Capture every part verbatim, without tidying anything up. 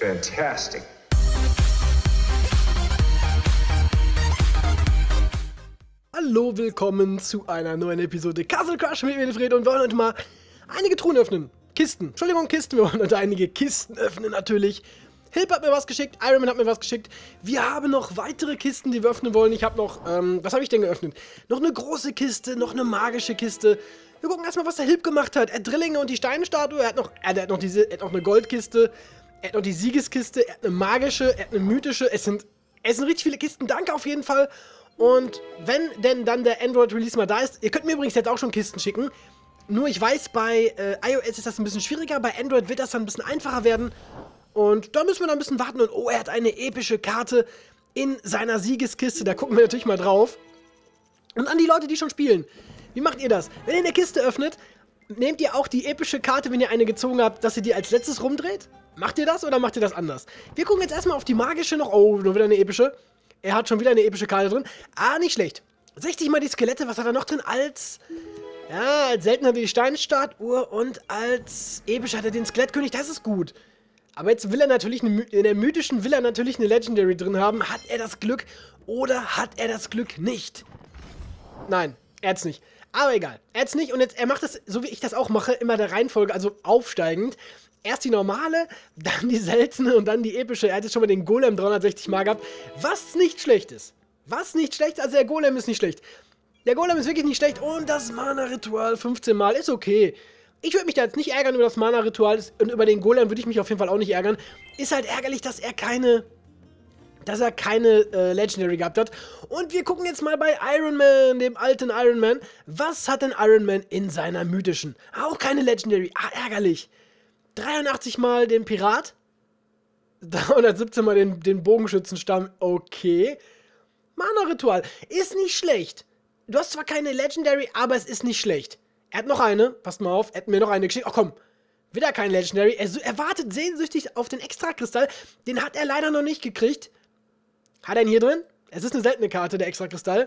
Fantastic. Hallo, willkommen zu einer neuen Episode Castle Crush mit Wilfried und wir wollen heute mal einige Truhen öffnen. Kisten, Entschuldigung, Kisten, wir wollen heute einige Kisten öffnen natürlich. Hilp hat mir was geschickt, Ironman hat mir was geschickt. Wir haben noch weitere Kisten, die wir öffnen wollen. Ich habe noch, ähm, was habe ich denn geöffnet? Noch eine große Kiste, noch eine magische Kiste. Wir gucken erstmal, was der Hilp gemacht hat. Er hat Drillinge und die Steinstatue, er hat noch, er hat noch diese, er hat noch eine Goldkiste, er hat noch die Siegeskiste, er hat eine magische, er hat eine mythische. Es sind, es sind richtig viele Kisten, danke auf jeden Fall. Und wenn denn dann der Android-Release mal da ist, ihr könnt mir übrigens jetzt auch schon Kisten schicken. Nur ich weiß, bei äh, iOS ist das ein bisschen schwieriger, bei Android wird das dann ein bisschen einfacher werden. Und da müssen wir noch ein bisschen warten. Und oh, er hat eine epische Karte in seiner Siegeskiste. Da gucken wir natürlich mal drauf. Und an die Leute, die schon spielen. Wie macht ihr das? Wenn ihr eine Kiste öffnet, nehmt ihr auch die epische Karte, wenn ihr eine gezogen habt, dass ihr die als letztes rumdreht? Macht ihr das oder macht ihr das anders? Wir gucken jetzt erstmal auf die magische noch. Oh, nur wieder eine epische. Er hat schon wieder eine epische Karte drin. Ah, nicht schlecht. sechzig mal die Skelette. Was hat er noch drin? Als... Ja, als selten hat er die Steinstatue und als episch hat er den Skelettkönig. Das ist gut. Aber jetzt will er natürlich, eine, in der mythischen will er natürlich eine Legendary drin haben. Hat er das Glück oder hat er das Glück nicht? Nein, er hat's nicht. Aber egal, er hat's nicht und jetzt, er macht das, so wie ich das auch mache, immer der Reihenfolge, also aufsteigend. Erst die normale, dann die seltene und dann die epische. Er hat jetzt schon mal den Golem dreihundertsechzig Mal gehabt, was nicht schlecht ist. Was nicht schlecht ist, also der Golem ist nicht schlecht. Der Golem ist wirklich nicht schlecht und das Mana-Ritual fünfzehn Mal ist okay. Ich würde mich da jetzt nicht ärgern über das Mana-Ritual und über den Golem würde ich mich auf jeden Fall auch nicht ärgern. Ist halt ärgerlich, dass er keine, dass er keine äh, Legendary gehabt hat. Und wir gucken jetzt mal bei Iron Man, dem alten Iron Man. Was hat denn Iron Man in seiner mythischen? Auch keine Legendary. Ah, ärgerlich. dreiundachtzig Mal den Pirat. dreihundertsiebzehn Mal den, den Bogenschützenstamm. Okay. Mana-Ritual. Ist nicht schlecht. Du hast zwar keine Legendary, aber es ist nicht schlecht. Er hat noch eine. Passt mal auf. Er hat mir noch eine geschickt. Ach komm. Wieder kein Legendary. Er, er wartet sehnsüchtig auf den Extrakristall. Den hat er leider noch nicht gekriegt. Hat er ihn hier drin? Es ist eine seltene Karte, der Extrakristall.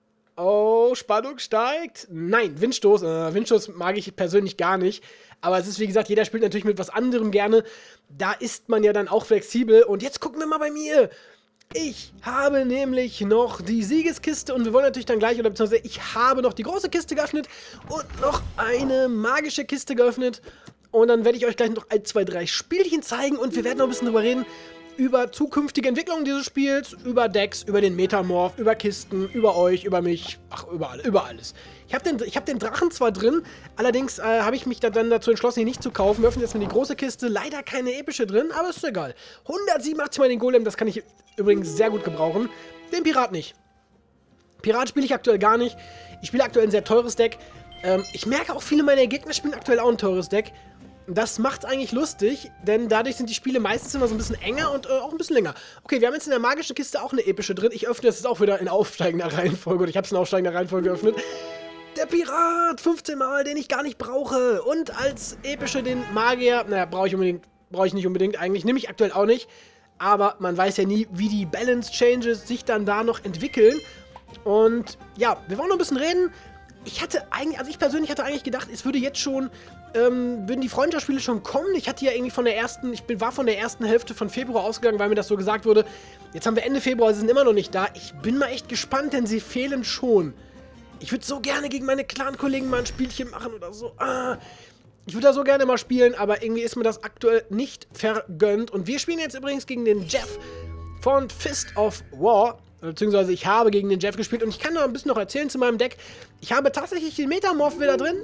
Oh, Spannung steigt. Nein, Windstoß. Äh, Windstoß mag ich persönlich gar nicht. Aber es ist, wie gesagt, jeder spielt natürlich mit was anderem gerne. Da ist man ja dann auch flexibel. Und jetzt gucken wir mal bei mir. Ich habe nämlich noch die Siegeskiste und wir wollen natürlich dann gleich, oder beziehungsweise ich habe noch die große Kiste geöffnet und noch eine magische Kiste geöffnet. Und dann werde ich euch gleich noch ein, zwei, drei Spielchen zeigen und wir werden noch ein bisschen drüber reden, über zukünftige Entwicklungen dieses Spiels, über Decks, über den Metamorph, über Kisten, über euch, über mich, ach, über, alle, über alles. Ich habe den, ich hab den Drachen zwar drin, allerdings äh, habe ich mich da dann dazu entschlossen, ihn nicht zu kaufen. Wir öffnen jetzt mal die große Kiste, leider keine epische drin, aber ist egal. hundertsiebenundachtzig Mal den Golem, das kann ich übrigens sehr gut gebrauchen. Den Pirat nicht. Pirat spiele ich aktuell gar nicht. Ich spiele aktuell ein sehr teures Deck. Ähm, ich merke auch, viele meiner Gegner spielen aktuell auch ein teures Deck. Das macht's eigentlich lustig, denn dadurch sind die Spiele meistens immer so ein bisschen enger und äh, auch ein bisschen länger. Okay, wir haben jetzt in der magischen Kiste auch eine epische drin. Ich öffne das jetzt auch wieder in aufsteigender Reihenfolge. Oder ich habe es in aufsteigender Reihenfolge geöffnet. Der Pirat, fünfzehn Mal, den ich gar nicht brauche. Und als epische den Magier. Naja, brauche ich unbedingt, brauche ich nicht unbedingt eigentlich. Nehme ich aktuell auch nicht. Aber man weiß ja nie, wie die Balance-Changes sich dann da noch entwickeln. Und ja, wir wollen noch ein bisschen reden. Ich hatte eigentlich, also ich persönlich hatte eigentlich gedacht, es würde jetzt schon, ähm, würden die Freundschaftsspiele schon kommen. Ich hatte ja irgendwie von der ersten, ich bin, war von der ersten Hälfte von Februar ausgegangen, weil mir das so gesagt wurde. Jetzt haben wir Ende Februar, sie sind immer noch nicht da. Ich bin mal echt gespannt, denn sie fehlen schon. Ich würde so gerne gegen meine Clan-Kollegen mal ein Spielchen machen oder so. Ah, ich würde da so gerne mal spielen, aber irgendwie ist mir das aktuell nicht vergönnt. Und wir spielen jetzt übrigens gegen den Jeff von Fist of War. Beziehungsweise ich habe gegen den Jeff gespielt und ich kann noch ein bisschen noch erzählen zu meinem Deck. Ich habe tatsächlich den Metamorph wieder drin,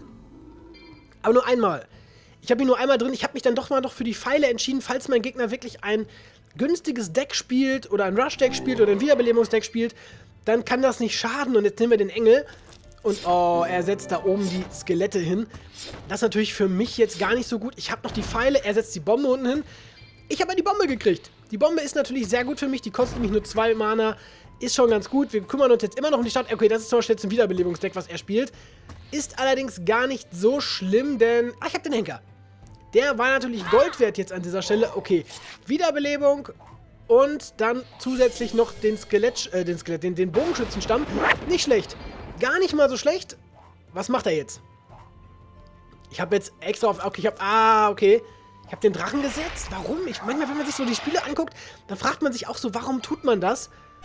aber nur einmal. Ich habe ihn nur einmal drin. Ich habe mich dann doch mal noch für die Pfeile entschieden, falls mein Gegner wirklich ein günstiges Deck spielt oder ein Rush-Deck spielt oder ein Wiederbelebungsdeck spielt, dann kann das nicht schaden. Und jetzt nehmen wir den Engel und oh, er setzt da oben die Skelette hin. Das ist natürlich für mich jetzt gar nicht so gut. Ich habe noch die Pfeile, er setzt die Bombe unten hin. Ich habe die Bombe gekriegt. Die Bombe ist natürlich sehr gut für mich, die kostet nämlich nur zwei Mana. Ist schon ganz gut. Wir kümmern uns jetzt immer noch um die Stadt. Okay, das ist zum Beispiel jetzt ein Wiederbelebungsdeck, was er spielt. Ist allerdings gar nicht so schlimm, denn... Ah, ich habe den Henker. Der war natürlich Gold wert jetzt an dieser Stelle. Okay, Wiederbelebung und dann zusätzlich noch den Skelett, äh, den Skelett, den, den Bogenschützenstamm. Nicht schlecht. Gar nicht mal so schlecht. Was macht er jetzt? Ich habe jetzt extra auf... Okay, ich habe... Ah, okay. Ich habe den Drachen gesetzt. Warum? Ich, manchmal, wenn man sich so die Spiele anguckt, dann fragt man sich auch so, warum tut man das?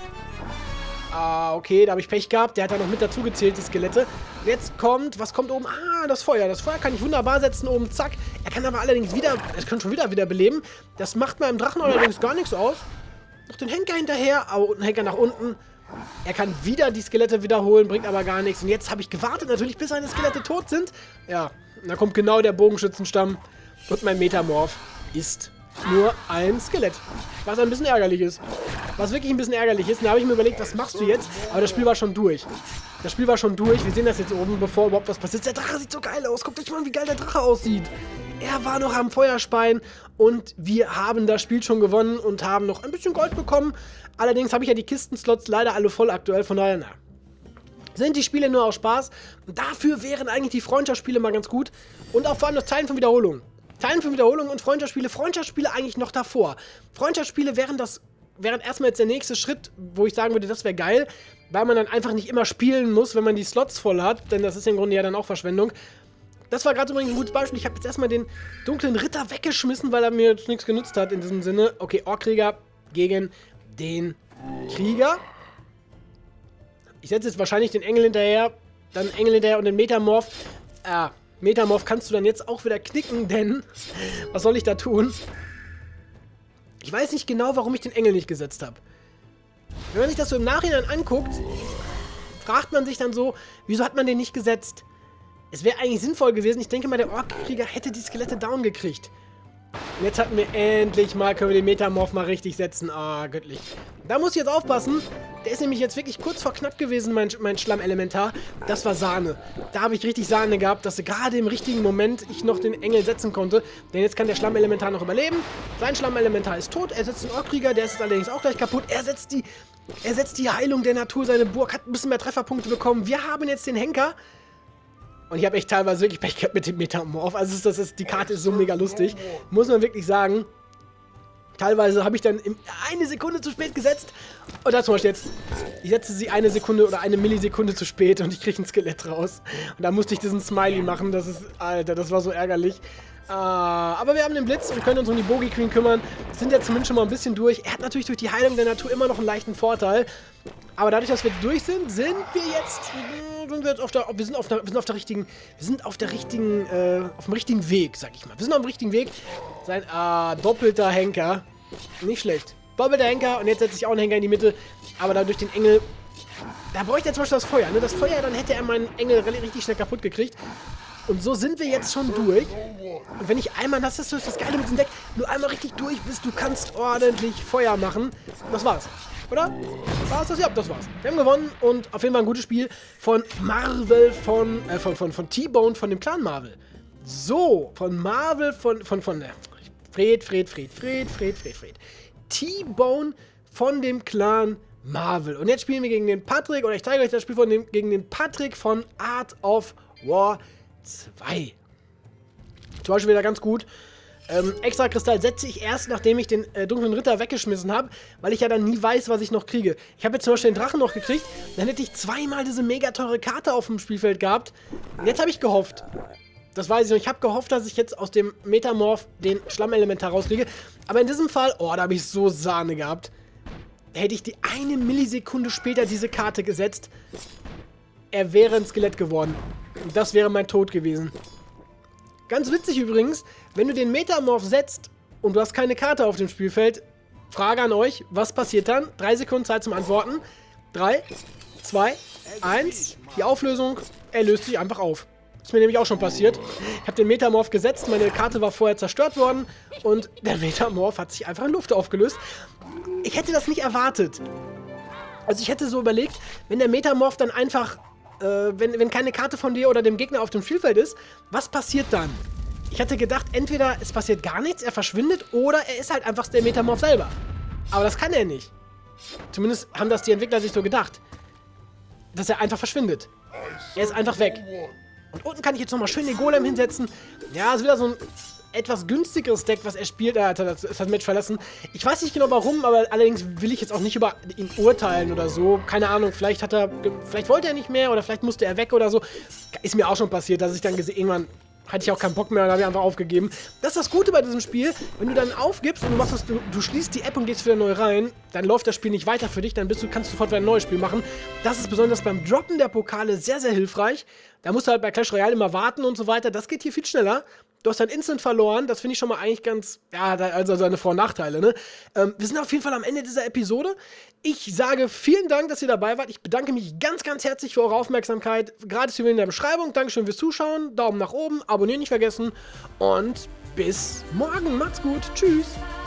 Ah, okay, da habe ich Pech gehabt. Der hat da noch mit dazu gezählt, die Skelette. Und jetzt kommt, was kommt oben? Ah, das Feuer. Das Feuer kann ich wunderbar setzen oben, zack. Er kann aber allerdings wieder, es kann schon wieder wiederbeleben. Das macht meinem Drachen allerdings gar nichts aus. Noch den Henker hinterher, aber einen Henker nach unten. Er kann wieder die Skelette wiederholen, bringt aber gar nichts. Und jetzt habe ich gewartet natürlich, bis seine Skelette tot sind. Ja, und da kommt genau der Bogenschützenstamm. Und mein Metamorph ist nur ein Skelett. Was ein bisschen ärgerlich ist. Was wirklich ein bisschen ärgerlich ist. Und da habe ich mir überlegt, was machst du jetzt? Aber das Spiel war schon durch. Das Spiel war schon durch. Wir sehen das jetzt oben, bevor überhaupt was passiert. Der Drache sieht so geil aus. Guckt euch mal an, wie geil der Drache aussieht. Er war noch am Feuerspein und wir haben das Spiel schon gewonnen und haben noch ein bisschen Gold bekommen. Allerdings habe ich ja die Kistenslots leider alle voll aktuell. Von daher, na, sind die Spiele nur aus Spaß. Und dafür wären eigentlich die Freundschaftsspiele mal ganz gut. Und auch vor allem das Teilen von Wiederholungen. Teilen von Wiederholungen und Freundschaftsspiele. Freundschaftsspiele eigentlich noch davor. Freundschaftsspiele wären das, wären erstmal jetzt der nächste Schritt, wo ich sagen würde, das wäre geil, weil man dann einfach nicht immer spielen muss, wenn man die Slots voll hat, denn das ist im Grunde ja dann auch Verschwendung. Das war gerade übrigens ein gutes Beispiel. Ich habe jetzt erstmal den dunklen Ritter weggeschmissen, weil er mir jetzt nichts genützt hat in diesem Sinne. Okay, Orkkrieger gegen den Krieger. Ich setze jetzt wahrscheinlich den Engel hinterher, dann Engel hinterher und den Metamorph. Ah, Metamorph kannst du dann jetzt auch wieder knicken, denn was soll ich da tun? Ich weiß nicht genau, warum ich den Engel nicht gesetzt habe. Wenn man sich das so im Nachhinein anguckt, fragt man sich dann so, wieso hat man den nicht gesetzt? Es wäre eigentlich sinnvoll gewesen. Ich denke mal, der Orkkrieger hätte die Skelette down gekriegt. Und jetzt hatten wir endlich mal, können wir den Metamorph mal richtig setzen. Ah, göttlich. Da muss ich jetzt aufpassen. Der ist nämlich jetzt wirklich kurz vor knapp gewesen, mein, mein Schlammelementar. Das war Sahne. Da habe ich richtig Sahne gehabt, dass gerade im richtigen Moment ich noch den Engel setzen konnte. Denn jetzt kann der Schlammelementar noch überleben. Sein Schlammelementar ist tot. Er setzt den Orkkrieger, der ist jetzt allerdings auch gleich kaputt. Er setzt die, er setzt die Heilung der Natur. Seine Burg hat ein bisschen mehr Trefferpunkte bekommen. Wir haben jetzt den Henker. Und ich habe echt teilweise wirklich Pech gehabt mit dem Metamorph. Also das ist, die Karte ist so mega lustig. Muss man wirklich sagen. Teilweise habe ich dann in eine Sekunde zu spät gesetzt. Und da zum Beispiel jetzt, ich setze sie eine Sekunde oder eine Millisekunde zu spät und ich kriege ein Skelett raus. Und da musste ich diesen Smiley machen. Das ist, Alter, das war so ärgerlich. Uh, aber wir haben den Blitz und können uns um die Bogie Queen kümmern. Sind ja zumindest schon mal ein bisschen durch. Er hat natürlich durch die Heilung der Natur immer noch einen leichten Vorteil. Aber dadurch, dass wir durch sind, sind wir jetzt, sind wir jetzt auf der, wir sind auf der, wir sind auf der richtigen, wir sind auf der richtigen, äh, auf dem richtigen Weg, sag ich mal. Wir sind auf dem richtigen Weg. Sein, ah, doppelter Henker. Nicht schlecht. Doppelter Henker und jetzt setze ich auch einen Henker in die Mitte. Aber dadurch den Engel, da bräuchte er zum Beispiel das Feuer, ne? Das Feuer, dann hätte er meinen Engel richtig schnell kaputt gekriegt. Und so sind wir jetzt schon durch. Und wenn ich einmal, das ist das Geile mit dem Deck, nur einmal richtig durch bist, du kannst ordentlich Feuer machen. Das war's. Oder? War's das? Ja, das war's. Wir haben gewonnen und auf jeden Fall ein gutes Spiel von Marvel, von, äh, von, von, von T-Bone, von dem Clan Marvel. So, von Marvel, von, von, von, äh, Fred, Fred, Fred, Fred, Fred, Fred, Fred. T-Bone von dem Clan Marvel. Und jetzt spielen wir gegen den Patrick, oder ich zeige euch das Spiel von dem, gegen den Patrick von Art of War zwei. Zum Beispiel wieder ganz gut. Ähm, extra Kristall setze ich erst, nachdem ich den äh, dunklen Ritter weggeschmissen habe, weil ich ja dann nie weiß, was ich noch kriege. Ich habe jetzt zum Beispiel den Drachen noch gekriegt, dann hätte ich zweimal diese mega teure Karte auf dem Spielfeld gehabt. Und jetzt habe ich gehofft, das weiß ich noch, ich habe gehofft, dass ich jetzt aus dem Metamorph den Schlammelementar rauskriege. Aber in diesem Fall, oh, da habe ich so Sahne gehabt. Hätte ich die eine Millisekunde später diese Karte gesetzt, er wäre ein Skelett geworden. Und das wäre mein Tod gewesen. Ganz witzig übrigens, wenn du den Metamorph setzt und du hast keine Karte auf dem Spielfeld, Frage an euch, was passiert dann? Drei Sekunden Zeit zum Antworten. Drei, zwei, eins. Die Auflösung, er löst sich einfach auf. Ist mir nämlich auch schon passiert. Ich habe den Metamorph gesetzt, meine Karte war vorher zerstört worden und der Metamorph hat sich einfach in Luft aufgelöst. Ich hätte das nicht erwartet. Also ich hätte so überlegt, wenn der Metamorph dann einfach Äh, wenn, wenn keine Karte von dir oder dem Gegner auf dem Spielfeld ist, was passiert dann? Ich hatte gedacht, entweder es passiert gar nichts, er verschwindet, oder er ist halt einfach der Metamorph selber. Aber das kann er nicht. Zumindest haben das die Entwickler sich so gedacht. Dass er einfach verschwindet. Er ist einfach weg. Und unten kann ich jetzt nochmal schön den Golem hinsetzen. Ja, ist wieder so ein etwas günstigeres Deck, was er spielt. Er hat das, das Match verlassen. Ich weiß nicht genau warum, aber allerdings will ich jetzt auch nicht über ihn urteilen oder so. Keine Ahnung, vielleicht hat er, vielleicht wollte er nicht mehr oder vielleicht musste er weg oder so. Ist mir auch schon passiert, dass ich dann irgendwann hatte ich auch keinen Bock mehr und habe ich einfach aufgegeben. Das ist das Gute bei diesem Spiel, wenn du dann aufgibst und du machst das, du, du schließt die App und gehst wieder neu rein, dann läuft das Spiel nicht weiter für dich, dann bist du, kannst du sofort wieder ein neues Spiel machen. Das ist besonders beim Droppen der Pokale sehr, sehr hilfreich. Da musst du halt bei Clash Royale immer warten und so weiter. Das geht hier viel schneller. Du hast dann instant verloren. Das finde ich schon mal eigentlich ganz, ja, also seine Vor- und Nachteile, ne? Ähm, wir sind auf jeden Fall am Ende dieser Episode. Ich sage vielen Dank, dass ihr dabei wart. Ich bedanke mich ganz, ganz herzlich für eure Aufmerksamkeit. Gratis in der Beschreibung. Dankeschön fürs Zuschauen. Daumen nach oben, abonnieren nicht vergessen. Und bis morgen. Macht's gut. Tschüss.